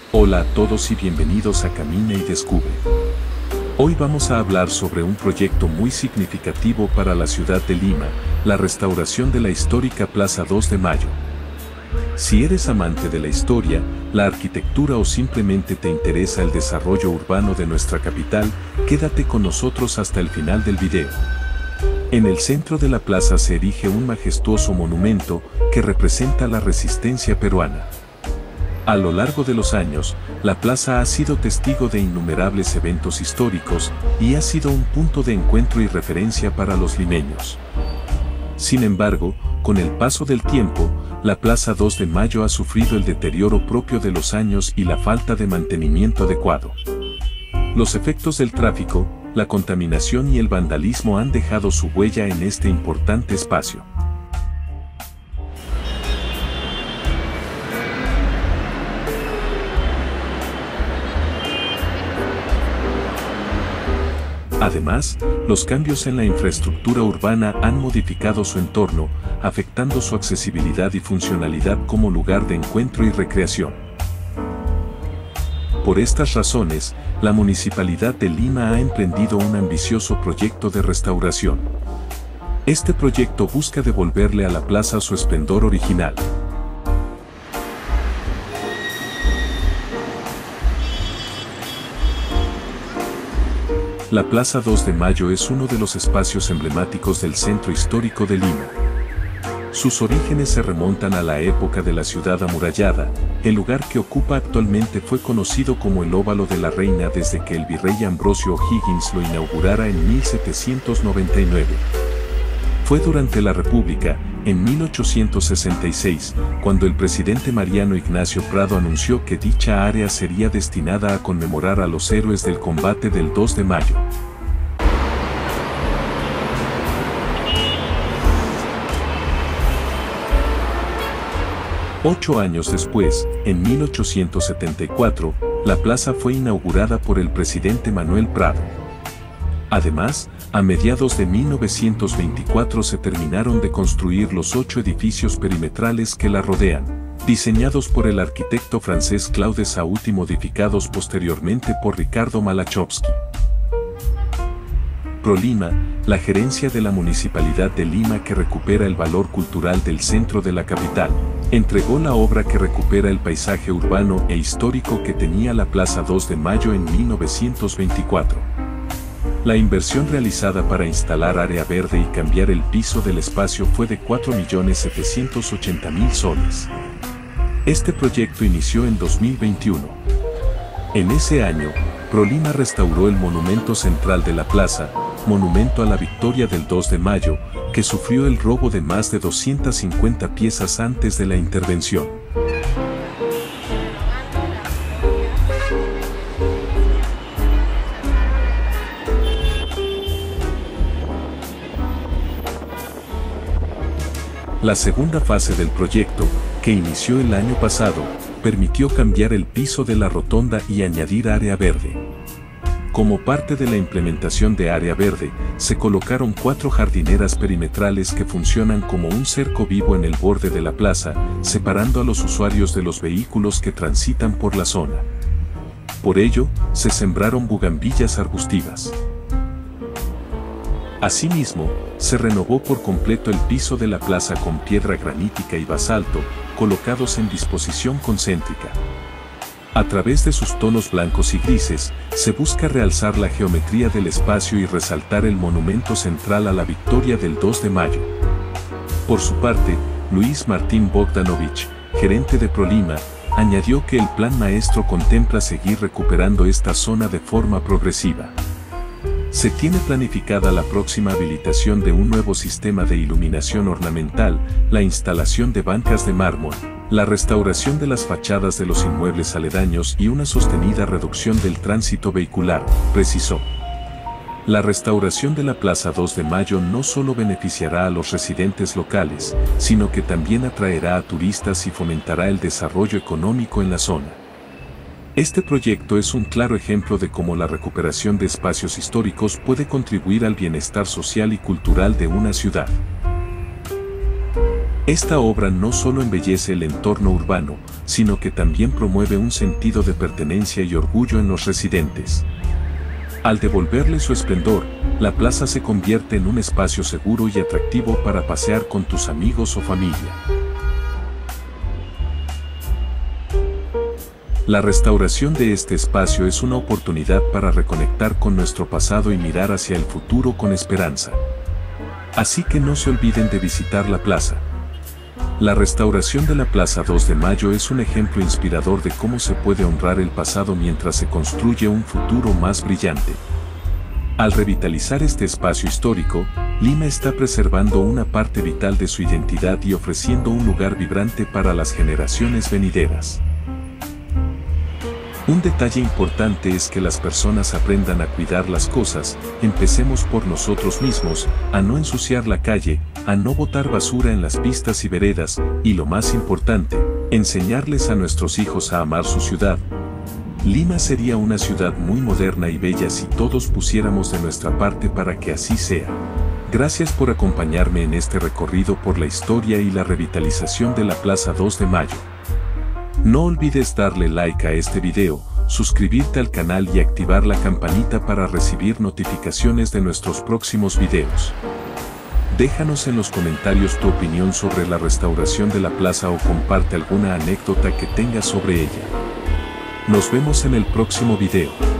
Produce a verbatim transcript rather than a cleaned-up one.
Hola a todos y bienvenidos a Camina y Descubre. Hoy vamos a hablar sobre un proyecto muy significativo para la ciudad de Lima, la restauración de la histórica Plaza dos de Mayo. Si eres amante de la historia, la arquitectura o simplemente te interesa el desarrollo urbano de nuestra capital, quédate con nosotros hasta el final del video. En el centro de la plaza se erige un majestuoso monumento que representa la resistencia peruana. A lo largo de los años, la plaza ha sido testigo de innumerables eventos históricos y ha sido un punto de encuentro y referencia para los limeños. Sin embargo, con el paso del tiempo, la Plaza dos de Mayo ha sufrido el deterioro propio de los años y la falta de mantenimiento adecuado. Los efectos del tráfico, la contaminación y el vandalismo han dejado su huella en este importante espacio. Además, los cambios en la infraestructura urbana han modificado su entorno, afectando su accesibilidad y funcionalidad como lugar de encuentro y recreación. Por estas razones, la Municipalidad de Lima ha emprendido un ambicioso proyecto de restauración. Este proyecto busca devolverle a la plaza su esplendor original. La Plaza dos de Mayo es uno de los espacios emblemáticos del centro histórico de Lima. Sus orígenes se remontan a la época de la ciudad amurallada. El lugar que ocupa actualmente fue conocido como el Óvalo de la Reina desde que el virrey Ambrosio O'Higgins lo inaugurara en mil setecientos noventa y nueve. Fue durante la República, en mil ochocientos sesenta y seis, cuando el presidente Mariano Ignacio Prado anunció que dicha área sería destinada a conmemorar a los héroes del combate del dos de mayo. Ocho años después, en mil ochocientos setenta y cuatro, la plaza fue inaugurada por el presidente Manuel Prado. Además, a mediados de mil novecientos veinticuatro se terminaron de construir los ocho edificios perimetrales que la rodean, diseñados por el arquitecto francés Claude Sauty y modificados posteriormente por Ricardo Malachowski. ProLima, la gerencia de la Municipalidad de Lima que recupera el valor cultural del centro de la capital, entregó la obra que recupera el paisaje urbano e histórico que tenía la Plaza dos de Mayo en mil novecientos veinticuatro. La inversión realizada para instalar área verde y cambiar el piso del espacio fue de cuatro millones setecientos ochenta mil soles. Este proyecto inició en dos mil veintiuno. En ese año, ProLima restauró el monumento central de la plaza, monumento a la victoria del dos de mayo, que sufrió el robo de más de doscientas cincuenta piezas antes de la intervención. La segunda fase del proyecto, que inició el año pasado, permitió cambiar el piso de la rotonda y añadir área verde. Como parte de la implementación de área verde, se colocaron cuatro jardineras perimetrales que funcionan como un cerco vivo en el borde de la plaza, separando a los usuarios de los vehículos que transitan por la zona. Por ello, se sembraron bugambillas arbustivas. Asimismo, se renovó por completo el piso de la plaza con piedra granítica y basalto, colocados en disposición concéntrica. A través de sus tonos blancos y grises, se busca realzar la geometría del espacio y resaltar el monumento central a la victoria del dos de mayo. Por su parte, Luis Martín Bogdanovich, gerente de ProLima, añadió que el plan maestro contempla seguir recuperando esta zona de forma progresiva. Se tiene planificada la próxima habilitación de un nuevo sistema de iluminación ornamental, la instalación de bancas de mármol, la restauración de las fachadas de los inmuebles aledaños y una sostenida reducción del tránsito vehicular, precisó. La restauración de la Plaza dos de Mayo no solo beneficiará a los residentes locales, sino que también atraerá a turistas y fomentará el desarrollo económico en la zona. Este proyecto es un claro ejemplo de cómo la recuperación de espacios históricos puede contribuir al bienestar social y cultural de una ciudad. Esta obra no solo embellece el entorno urbano, sino que también promueve un sentido de pertenencia y orgullo en los residentes. Al devolverle su esplendor, la plaza se convierte en un espacio seguro y atractivo para pasear con tus amigos o familia. La restauración de este espacio es una oportunidad para reconectar con nuestro pasado y mirar hacia el futuro con esperanza. Así que no se olviden de visitar la plaza. La restauración de la Plaza dos de Mayo es un ejemplo inspirador de cómo se puede honrar el pasado mientras se construye un futuro más brillante. Al revitalizar este espacio histórico, Lima está preservando una parte vital de su identidad y ofreciendo un lugar vibrante para las generaciones venideras. Un detalle importante es que las personas aprendan a cuidar las cosas, empecemos por nosotros mismos, a no ensuciar la calle, a no botar basura en las pistas y veredas, y lo más importante, enseñarles a nuestros hijos a amar su ciudad. Lima sería una ciudad muy moderna y bella si todos pusiéramos de nuestra parte para que así sea. Gracias por acompañarme en este recorrido por la historia y la revitalización de la Plaza dos de Mayo. No olvides darle like a este video, suscribirte al canal y activar la campanita para recibir notificaciones de nuestros próximos videos. Déjanos en los comentarios tu opinión sobre la restauración de la plaza o comparte alguna anécdota que tengas sobre ella. Nos vemos en el próximo video.